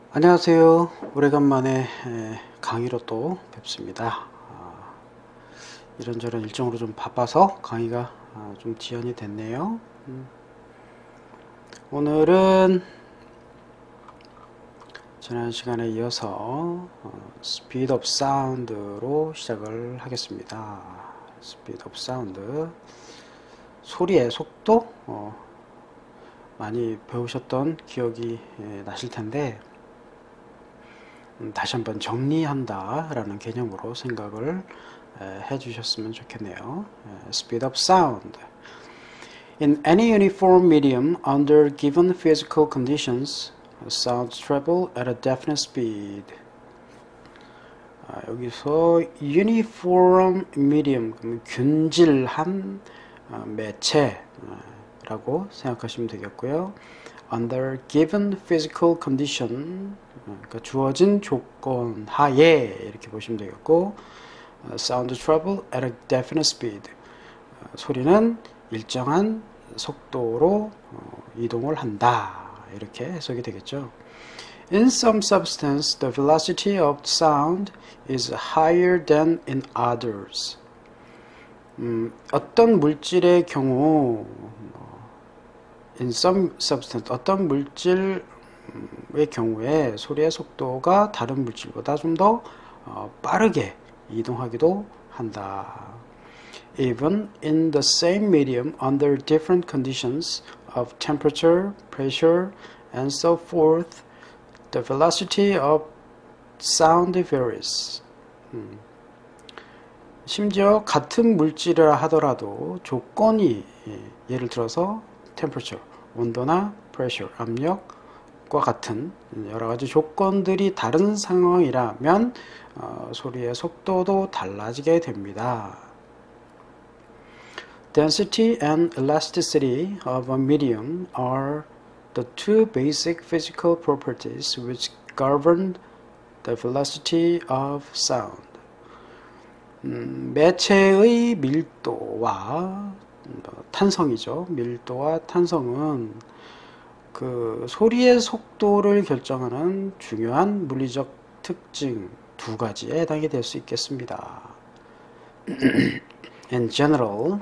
안녕하세요. 오래간만에 강의로 또 뵙습니다. 이런저런 일정으로 좀 바빠서 강의가 좀 지연이 됐네요. 오늘은 지난 시간에 이어서 Speed of Sound로 시작을 하겠습니다. Speed of Sound, 소리의 속도 많이 배우셨던 기억이 나실 텐데 다시 한번 정리한다 라는 개념으로 생각을 해 주셨으면 좋겠네요. Speed of sound. In any uniform medium under given physical conditions, sounds travel at a definite speed. 여기서 uniform medium, 균질한 매체라고 생각하시면 되겠고요. Under given physical condition, 그러니까 주어진 조건 하에 이렇게 보시면 되겠고, sound travel at a definite speed, 소리는 일정한 속도로 이동을 한다, 이렇게 해석이 되겠죠. In some substance, the velocity of sound is higher than in others. 어떤 물질의 경우 in some substance, 어떤 물질의 경우에 소리의 속도가 다른 물질보다 좀 더 빠르게 이동하기도 한다. Even in the same medium under different conditions of temperature, pressure, and so forth, the velocity of sound varies. 심지어 같은 물질이라 하더라도 조건이 예를 들어서 temperature, 온도나 pressure, 압력과 같은 여러 가지 조건들이 다른 상황이라면 소리의 속도도 달라지게 됩니다. Density and elasticity of a medium are the two basic physical properties which govern the velocity of sound. 매체의 밀도와 탄성이죠. 밀도와 탄성은 그 소리의 속도를 결정하는 중요한 물리적 특징 두 가지에 해당이 될 수 있겠습니다. In general,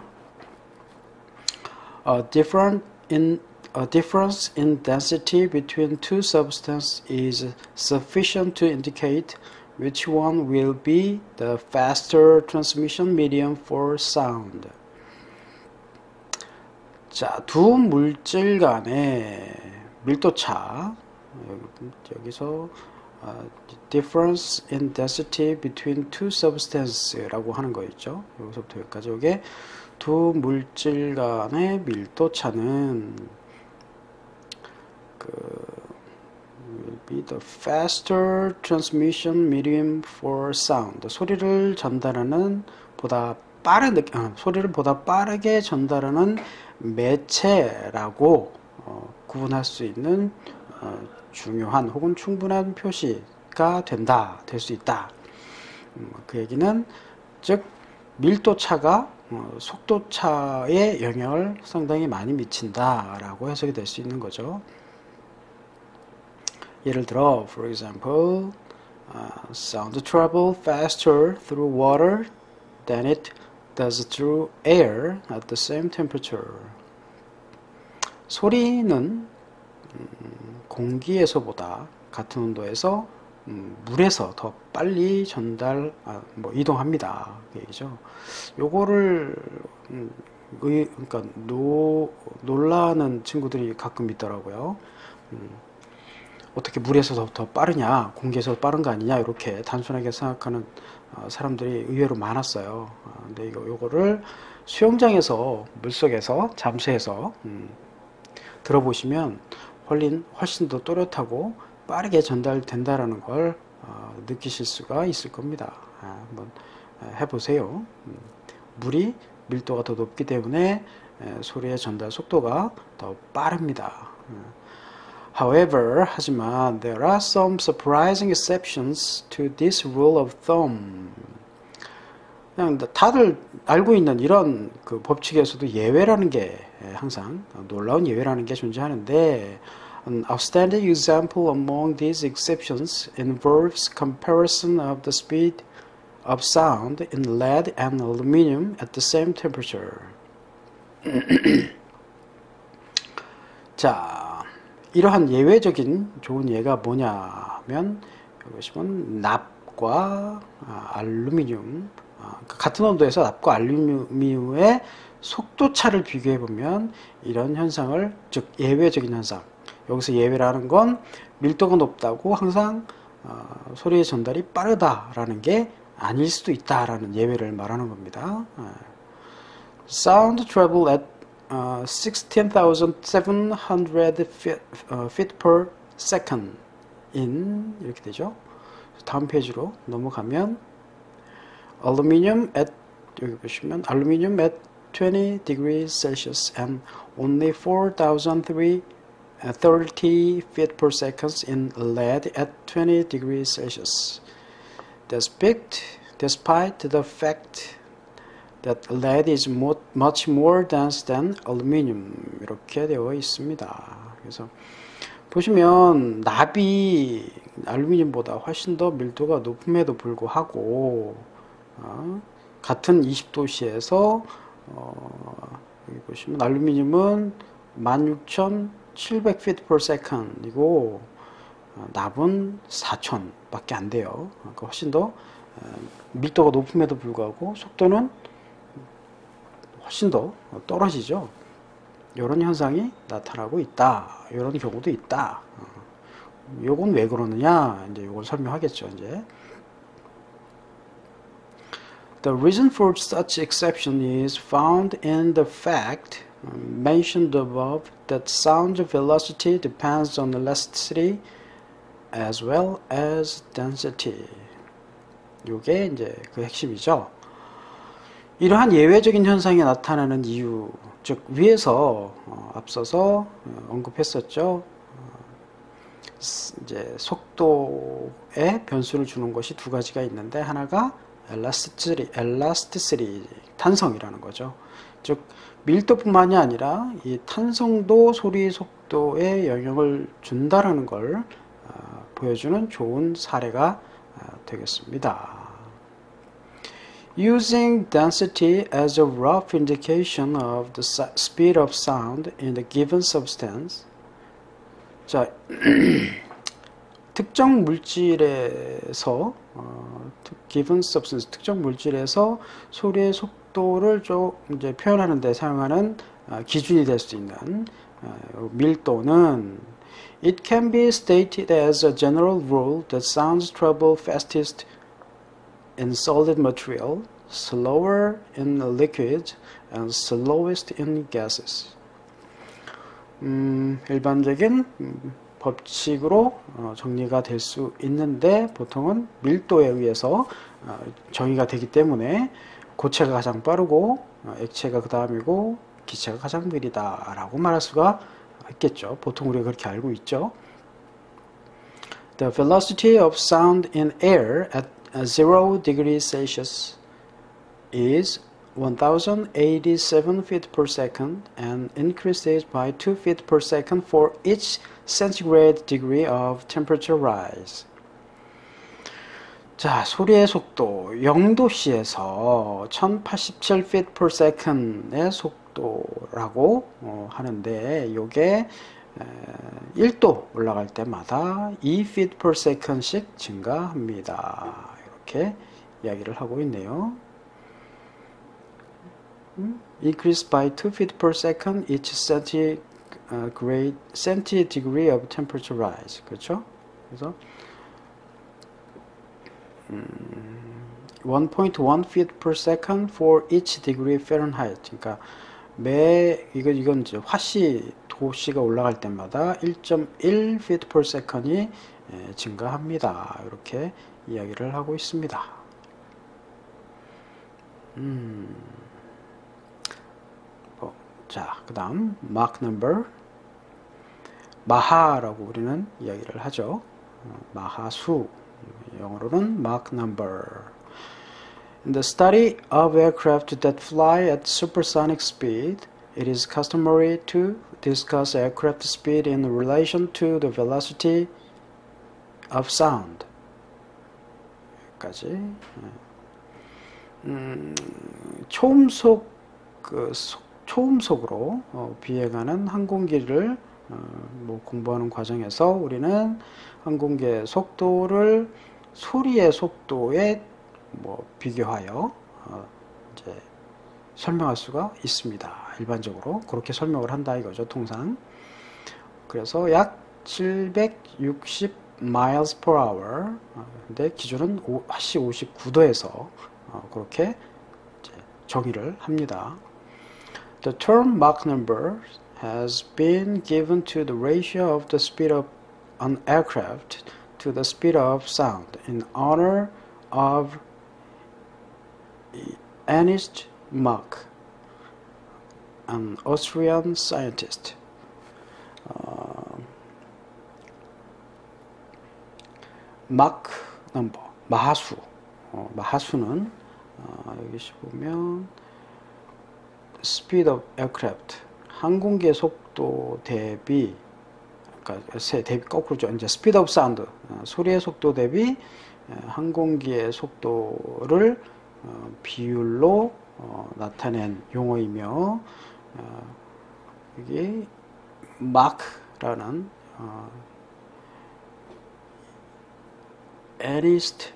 a difference in density between two substances is sufficient to indicate which one will be the faster transmission medium for sound. 자, 두 물질 간의 밀도차, 여기서 difference in density between two substances라고 하는 거 있죠. 여기서부터 여기까지 이게 두 물질 간의 밀도차는 will be the faster transmission medium for sound. 소리를 전달하는 소리를 보다 빠르게 전달하는 매체라고 구분할 수 있는 중요한 혹은 충분한 표시가 될 수 있다. 그 얘기는 즉 밀도차가 속도차에 영향을 상당히 많이 미친다라고 해석이 될 수 있는 거죠. 예를 들어, for example, sound travel faster through water than it does through air at the same temperature. 소리는 공기에서보다 같은 온도에서 물에서 더 빨리 이동합니다. 그 얘기죠. 요거를 그러니까 놀라는 친구들이 가끔 있더라고요. 어떻게 물에서 더 빠르냐, 공기에서 빠른 거 아니냐, 이렇게 단순하게 생각하는 사람들이 의외로 많았어요. 근데 요거를 수영장에서, 물속에서, 잠수해서 들어보시면 훨씬 더 또렷하고 빠르게 전달된다라는 걸 느끼실 수가 있을 겁니다. 한번 해보세요. 물이 밀도가 더 높기 때문에 소리의 전달 속도가 더 빠릅니다. 하지만 there are some surprising exceptions to this rule of thumb. 그냥 다들 알고 있는 이런 그 법칙에서도 예외라는 게 항상 놀라운 예외라는 게 존재하는데 An outstanding example among these exceptions involves comparison of the speed of sound in lead and aluminum at the same temperature. 자, 이러한 예외적인 좋은 예가 뭐냐면 여기 보시면 납과 알루미늄 같은 온도에서 납과 알루미늄의 속도 차를 비교해 보면 이런 현상을 즉 예외적인 현상 여기서 예외라는 건 밀도가 높다고 항상 소리의 전달이 빠르다라는 게 아닐 수도 있다라는 예외를 말하는 겁니다. Sound travel at 16,700 feet per second in 이렇게 되죠. 다음 페이지로 넘어가면 aluminum at 여기 보시면 aluminum at 20 degrees Celsius and only 4,330 feet per second in lead at 20 degrees Celsius. Despite the fact that lead is much more dense than aluminum 이렇게 되어 있습니다. 그래서 보시면 납이 알루미늄보다 훨씬 더 밀도가 높음에도 불구하고 같은 20도씨에서 여기 보시면 알루미늄은 16,700 feet per second 이고 납은 4,000 밖에 안 돼요. 그러니까 훨씬 더 밀도가 높음에도 불구하고 속도는 훨씬 더 떨어지죠. 이런 현상이 나타나고 있다. 이런 경우도 있다. 요건 왜 그러느냐? 이제 요걸 설명하겠죠. 이제 The reason for such exception is found in the fact mentioned above that sound velocity depends on elasticity as well as density. 요게 이제 그 핵심이죠. 이러한 예외적인 현상이 나타나는 이유, 즉 위에서 앞서서 언급했었죠. 이제 속도에 변수를 주는 것이 두 가지가 있는데 하나가 elasticity, 탄성이라는 거죠. 즉 밀도뿐만이 아니라 이 탄성도 소리 속도에 영향을 준다라는 걸 보여주는 좋은 사례가 되겠습니다. Using density as a rough indication of the speed of sound in the given substance. 자, 특정 물질에서 given substance, 특정 물질에서 소리의 속도를 좀 이제 표현하는 데 사용하는 기준이 될 수 있는 밀도는 It can be stated as a general rule that sounds travel fastest in solid material, slower in liquid, and slowest in gases. 일반적인 법칙으로 정리가 될 수 있는데 보통은 밀도에 의해서 정의가 되기 때문에 고체가 가장 빠르고 액체가 그 다음이고 기체가 가장 느리다 라고 말할 수가 있겠죠. 보통 우리가 그렇게 알고 있죠. The velocity of sound in air at 0 degrees Celsius is 1087 feet per second and increases by 2 feet per second for each centigrade degree of temperature rise. 자, 소리의 속도 0도씨에서 1087 feet per second의 속도라고 하는데 이게 1도 올라갈 때마다 2 feet per second씩 증가합니다. 이렇게 이야기를 하고 있네요. Increase by 2 feet per second each centidegree of temperature rise. 그렇죠? 그래서 1.1 feet per second for each degree Fahrenheit. 그러니까 이건 이제 화씨 도씨가 올라갈 때마다 1.1 feet per second이 증가합니다. 이렇게 이야기를 하고 있습니다. 자, 그 다음 Mach number 마하라고 우리는 이야기를 하죠. 마하수 영어로는 Mach number. In the study of aircraft that fly at supersonic speed, It is customary to discuss aircraft speed in relation to the velocity of sound. 까지. 초음속 초음속으로 비행하는 항공기를 뭐 공부하는 과정에서 우리는 항공기의 속도를 소리의 속도에 뭐 비교하여 이제 설명할 수가 있습니다. 일반적으로 그렇게 설명을 한다 이거죠, 통상. 그래서 약 760 miles per hour. 근데 기준은 화씨 59도에서 그렇게 이제 정의를 합니다. The term Mach number has been given to the ratio of the speed of an aircraft to the speed of sound in honor of Ernst Mach, an Austrian scientist. Mach number, 마하수. 마하수는 여기 보면 speed of aircraft, 항공기의 속도 대비, 그러니까 대비 거꾸로죠. 이제 speed of sound, 소리의 속도 대비 항공기의 속도를 비율로 나타낸 용어이며, 여기 Mach라는 Ernst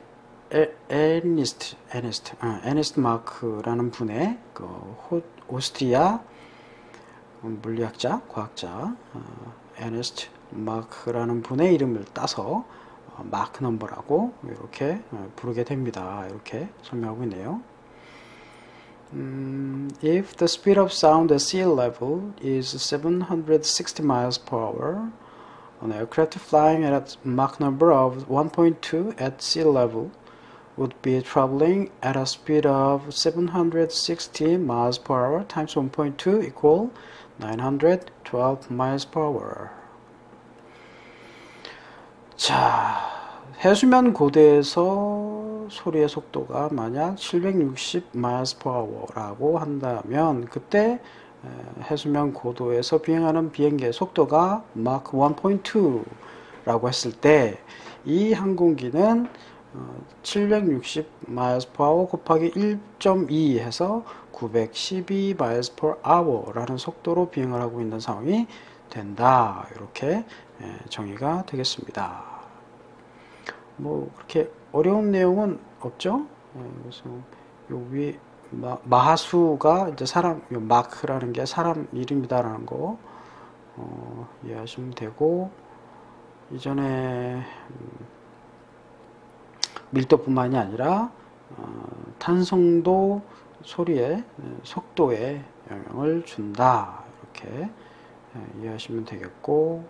Mach라는 분의 그 오스트리아 물리학자, 과학자 Ernst Mach라는 분의 이름을 따서 Mach number라고 이렇게 부르게 됩니다. 이렇게 설명하고 있네요. If the speed of sound at sea level is 760 miles per hour, an aircraft flying at a Mach number of 1.2 at sea level would be traveling at a speed of 760 miles per hour times 1.2 equal 912 miles per hour. 자, 해수면 고도에서 소리의 속도가 만약 760 miles per hour라고 한다면 그때 해수면 고도에서 비행하는 비행기의 속도가 Mach 1.2라고 했을 때 이 항공기는 760 miles per hour 곱하기 1.2 해서 912 miles per hour라는 속도로 비행을 하고 있는 상황이 된다. 이렇게 정의가 되겠습니다. 뭐 그렇게 어려운 내용은 없죠. 그래서 요 위에 마하수가 이제 사람, 마크라는 게 사람 이름이다라는 거 이해하시면 되고, 이전에 밀도뿐만이 아니라 탄성도 소리의 속도에 영향을 준다. 이렇게 이해하시면 되겠고,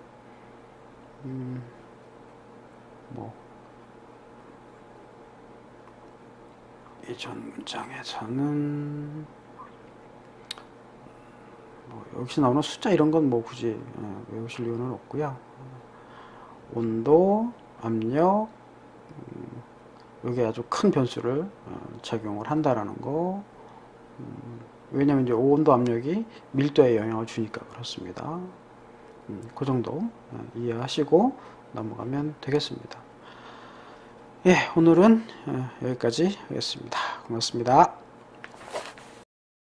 뭐 이전 문장에서는 뭐 여기서 나오는 숫자 이런 건 뭐 굳이 외우실 이유는 없고요. 온도, 압력, 여기 아주 큰 변수를 적용을 한다라는 거. 왜냐면 이제 온도, 압력이 밀도에 영향을 주니까 그렇습니다. 그 정도 이해하시고 넘어가면 되겠습니다. 예, 오늘은 여기까지 하겠습니다. 고맙습니다.